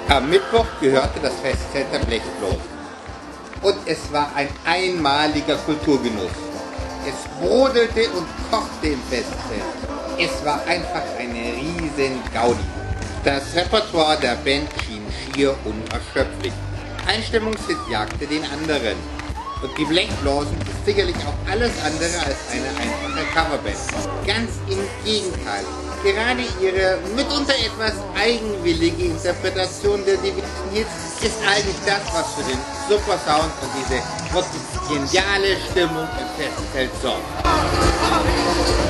Am Mittwoch gehörte das Festzelt der Blechblasen. Und es war ein einmaliger Kulturgenuss. Es brodelte und kochte im Festzelt. Es war einfach eine riesen Gaudi. Das Repertoire der Band schien schier unerschöpflich. Ein Stimmungshit jagte den anderen. Und die Blechblasen ist sicherlich auch alles andere als eine einfache Coverband. Ganz im Gegenteil. Gerade ihre mitunter etwas eigenwillige Interpretation der diversen Hits ist eigentlich das, was für den super Sound und diese wirklich geniale Stimmung im Festzelt sorgt.